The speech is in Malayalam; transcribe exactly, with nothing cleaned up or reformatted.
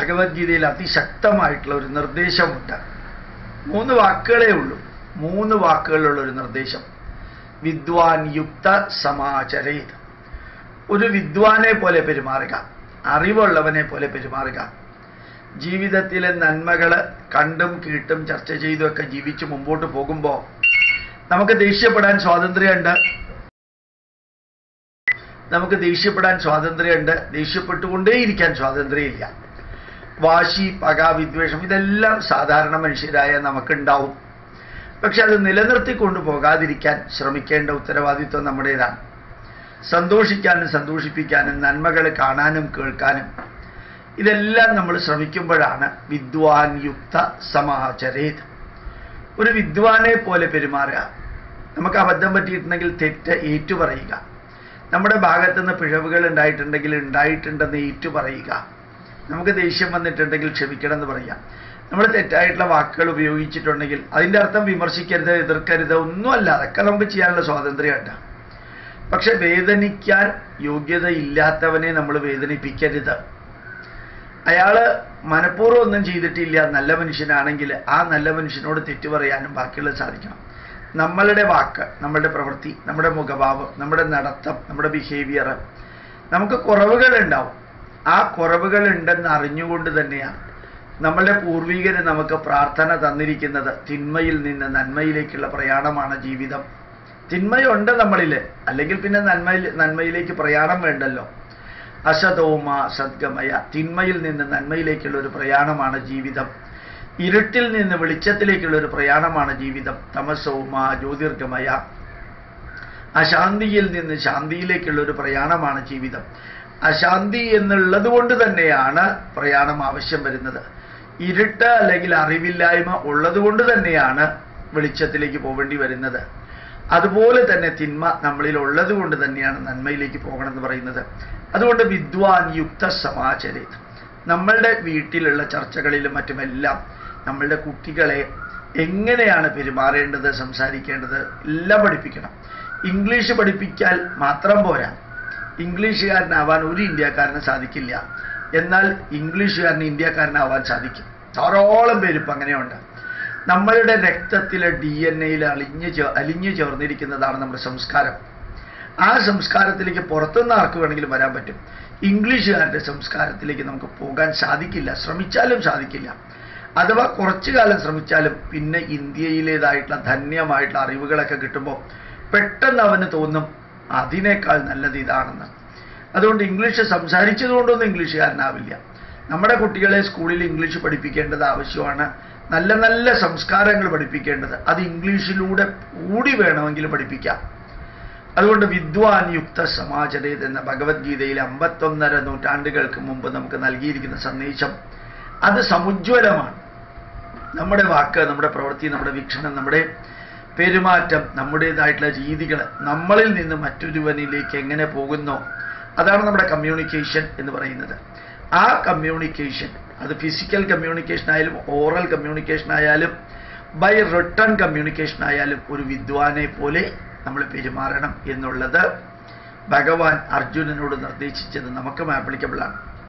ഭഗവത്ഗീതയിൽ അതിശക്തമായിട്ടുള്ള ഒരു നിർദ്ദേശമുണ്ട്. മൂന്ന് വാക്കുകളേ ഉള്ളൂ. മൂന്ന് വാക്കുകളുള്ള ഒരു നിർദ്ദേശം. വിദ്വാൻ യുക്ത സമാചരേത്. ഒരു വിദ്വാനെ പോലെ പെരുമാറുക, അറിവുള്ളവനെ പോലെ പെരുമാറുക. ജീവിതത്തിലെ നന്മകൾ കണ്ടും കേട്ടും ചർച്ച ചെയ്തുമൊക്കെ ജീവിച്ച് മുമ്പോട്ട് പോകുമ്പോൾ നമുക്ക് ദേഷ്യപ്പെടാൻ സ്വാതന്ത്ര്യമുണ്ട്. നമുക്ക് ദേഷ്യപ്പെടാൻ സ്വാതന്ത്ര്യമുണ്ട്. ദേഷ്യപ്പെട്ടുകൊണ്ടേയിരിക്കാൻ സ്വാതന്ത്ര്യമില്ല. വാശി, പക, വിദ്വേഷം ഇതെല്ലാം സാധാരണ മനുഷ്യരായ നമുക്കുണ്ടാവും. പക്ഷെ അത് നിലനിർത്തിക്കൊണ്ടു പോകാതിരിക്കാൻ ശ്രമിക്കേണ്ട ഉത്തരവാദിത്വം നമ്മുടേതാണ്. സന്തോഷിക്കാനും സന്തോഷിപ്പിക്കാനും നന്മകൾ കാണാനും കേൾക്കാനും ഇതെല്ലാം നമ്മൾ ശ്രമിക്കുമ്പോഴാണ് വിദ്വാൻ യുക്ത സമാചരേത്. ഒരു വിദ്വാനെ പോലെ പെരുമാറുക. നമുക്ക് അബദ്ധം പറ്റിയിട്ടുണ്ടെങ്കിൽ തെറ്റ് ഏറ്റുപറയുക. നമ്മുടെ ഭാഗത്തുനിന്ന് പിഴവുകൾ ഉണ്ടായിട്ടുണ്ടെങ്കിൽ ഉണ്ടായിട്ടുണ്ടെന്ന് ഏറ്റുപറയുക. നമുക്ക് ദേഷ്യം വന്നിട്ടുണ്ടെങ്കിൽ ക്ഷമിക്കണം എന്ന് പറയാം. നമ്മൾ തെറ്റായിട്ടുള്ള വാക്കുകൾ ഉപയോഗിച്ചിട്ടുണ്ടെങ്കിൽ അതിൻ്റെ അർത്ഥം വിമർശിക്കരുത്, എതിർക്കരുത്, ഒന്നുമല്ല. അതൊക്കെ നമുക്ക് ചെയ്യാനുള്ള സ്വാതന്ത്ര്യമുണ്ട്. പക്ഷെ വേദനിക്കാൻ യോഗ്യതയില്ലാത്തവനെ നമ്മൾ വേദനിപ്പിക്കരുത്. അയാള് മനഃപൂർവ്വം ഒന്നും ചെയ്തിട്ടില്ല, നല്ല മനുഷ്യനാണെങ്കിൽ ആ നല്ല മനുഷ്യനോട് തെറ്റു പറയാനും ബാക്കിയുള്ളത് സാധിക്കണം. നമ്മളുടെ വാക്ക്, നമ്മളുടെ പ്രവൃത്തി, നമ്മുടെ മുഖഭാവം, നമ്മുടെ നടത്തം, നമ്മുടെ ബിഹേവിയർ, നമുക്ക് കുറവുകൾ ഉണ്ടാവും. ആ കുറവുകൾ ഉണ്ടെന്ന് അറിഞ്ഞുകൊണ്ട് തന്നെയാണ് നമ്മളുടെ പൂർവികർ നമുക്ക് പ്രാർത്ഥന തന്നിരിക്കുന്നത്. തിന്മയിൽ നിന്ന് നന്മയിലേക്കുള്ള പ്രയാണമാണ് ജീവിതം. തിന്മയുണ്ട് നമ്മളിൽ, അല്ലെങ്കിൽ പിന്നെ നന്മയിൽ നന്മയിലേക്ക് പ്രയാണം വേണ്ടല്ലോ. അസതോമ സദ്ഗമയ. തിന്മയിൽ നിന്ന് നന്മയിലേക്കുള്ള ഒരു പ്രയാണമാണ് ജീവിതം. ഇരുട്ടിൽ നിന്ന് വെളിച്ചത്തിലേക്കുള്ള ഒരു പ്രയാണമാണ് ജീവിതം. തമസോമ ജ്യോതിർഗമയ. അശാന്തിയിൽ നിന്ന് ശാന്തിയിലേക്കുള്ള ഒരു പ്രയാണമാണ് ജീവിതം. അശാന്തി എന്നുള്ളത് കൊണ്ട് തന്നെയാണ് പ്രയാണം ആവശ്യം വരുന്നത്. ഇരുട്ട് അല്ലെങ്കിൽ അറിവില്ലായ്മ ഉള്ളത് കൊണ്ട് തന്നെയാണ് വെളിച്ചത്തിലേക്ക് പോകേണ്ടി വരുന്നത്. അതുപോലെ തന്നെ തിന്മ നമ്മളിൽ ഉള്ളത് കൊണ്ട് തന്നെയാണ് നന്മയിലേക്ക് പോകണമെന്ന് പറയുന്നത്. അതുകൊണ്ട് വിദ്വാൻ യുക്ത സമാചരേത്. നമ്മളുടെ വീട്ടിലുള്ള ചർച്ചകളിലും മറ്റുമെല്ലാം നമ്മളുടെ കുട്ടികളെ എങ്ങനെയാണ് പെരുമാറേണ്ടത്, സംസാരിക്കേണ്ടത് എല്ലാം പഠിപ്പിക്കണം. ഇംഗ്ലീഷ് പഠിപ്പിച്ചാൽ മാത്രം പോരാ. ഇംഗ്ലീഷുകാരനാവാൻ ഒരു ഇന്ത്യക്കാരന് സാധിക്കില്ല. എന്നാൽ ഇംഗ്ലീഷുകാരന് ഇന്ത്യക്കാരനാവാൻ സാധിക്കും. ധാരാളം പേരിപ്പം അങ്ങനെയുണ്ട്. നമ്മളുടെ രക്തത്തിലെ ഡി എൻ എയിൽ അലിഞ്ഞു ചേ അലിഞ്ഞു ചേർന്നിരിക്കുന്നതാണ് നമ്മുടെ സംസ്കാരം. ആ സംസ്കാരത്തിലേക്ക് പുറത്തുനിന്ന് ആർക്ക് വേണമെങ്കിലും വരാൻ പറ്റും. ഇംഗ്ലീഷുകാരുടെ സംസ്കാരത്തിലേക്ക് നമുക്ക് പോകാൻ സാധിക്കില്ല. ശ്രമിച്ചാലും സാധിക്കില്ല. അഥവാ കുറച്ചു കാലം ശ്രമിച്ചാലും പിന്നെ ഇന്ത്യയിലേതായിട്ടുള്ള ധന്യമായിട്ടുള്ള അറിവുകളൊക്കെ കിട്ടുമ്പോൾ പെട്ടെന്ന് അവന് തോന്നും അതിനേക്കാൾ നല്ലത് ഇതാണെന്ന്. അതുകൊണ്ട് ഇംഗ്ലീഷ് സംസാരിച്ചതുകൊണ്ടൊന്നും ഇംഗ്ലീഷുകാരനാവില്ല. നമ്മുടെ കുട്ടികളെ സ്കൂളിൽ ഇംഗ്ലീഷ് പഠിപ്പിക്കേണ്ടത് ആവശ്യമാണ്. നല്ല നല്ല സംസ്കാരങ്ങൾ പഠിപ്പിക്കേണ്ടത് അത് ഇംഗ്ലീഷിലൂടെ കൂടി വേണമെങ്കിൽ പഠിപ്പിക്കാം. അതുകൊണ്ട് വിദ്വാൻ യുക്ത സമാചരേത് എന്ന ഭഗവത്ഗീതയിൽ അമ്പത്തൊന്നര നൂറ്റാണ്ടുകൾക്ക് മുമ്പ് നമുക്ക് നൽകിയിരിക്കുന്ന സന്ദേശം അത് സമുജ്വലമാണ്. നമ്മുടെ വാക്ക്, നമ്മുടെ പ്രവൃത്തി, നമ്മുടെ വീക്ഷണം, നമ്മുടെ പെരുമാറ്റം, നമ്മുടേതായിട്ടുള്ള രീതികൾ നമ്മളിൽ നിന്ന് മറ്റൊരുവനിലേക്ക് എങ്ങനെ പോകുന്നോ അതാണ് നമ്മുടെ കമ്മ്യൂണിക്കേഷൻ എന്ന് പറയുന്നത്. ആ കമ്മ്യൂണിക്കേഷൻ അത് ഫിസിക്കൽ കമ്മ്യൂണിക്കേഷൻ ആയാലും ഓറൽ കമ്മ്യൂണിക്കേഷൻ ആയാലും ബൈ റിട്ടൺ കമ്മ്യൂണിക്കേഷൻ ആയാലും ഒരു വിദ്വാനെ പോലെ നമ്മൾ പെരുമാറണം എന്നുള്ളത് ഭഗവാൻ അർജുനനോട് നിർദ്ദേശിച്ചത് നമുക്കും ആപ്ലിക്കബിൾ ആണ്.